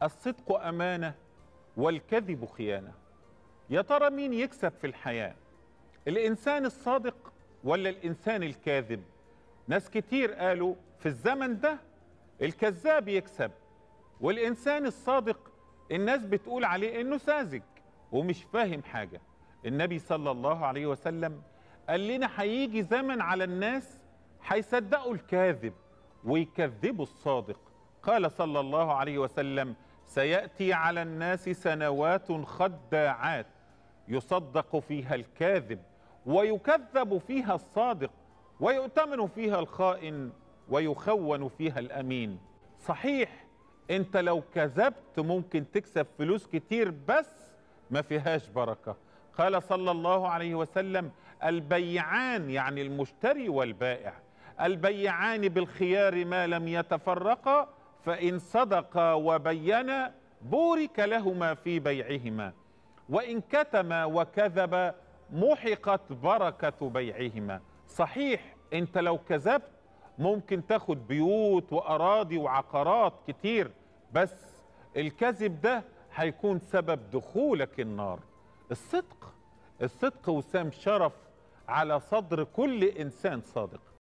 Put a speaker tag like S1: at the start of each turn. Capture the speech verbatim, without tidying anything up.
S1: الصدق أمانة والكذب خيانة. يا ترى مين يكسب في الحياة، الإنسان الصادق ولا الإنسان الكاذب؟ ناس كتير قالوا في الزمن ده الكذاب يكسب، والإنسان الصادق الناس بتقول عليه إنه ساذج ومش فاهم حاجة. النبي صلى الله عليه وسلم قال لنا هيجي زمن على الناس هيصدقوا الكاذب ويكذبوا الصادق. قال صلى الله عليه وسلم: سيأتي على الناس سنوات خداعات يصدق فيها الكاذب ويكذب فيها الصادق ويؤتمن فيها الخائن ويخون فيها الأمين. صحيح انت لو كذبت ممكن تكسب فلوس كتير بس ما فيهاش بركة. قال صلى الله عليه وسلم: البيعان يعني المشتري والبائع، البيعان بالخيار ما لم يتفرقا، فإن صدقا وبينا بورك لهما في بيعهما، وإن كتما وكذبا محقت بركة بيعهما. صحيح انت لو كذبت ممكن تاخد بيوت وأراضي وعقارات كتير، بس الكذب ده هيكون سبب دخولك النار. الصدق الصدق وسام شرف على صدر كل إنسان صادق.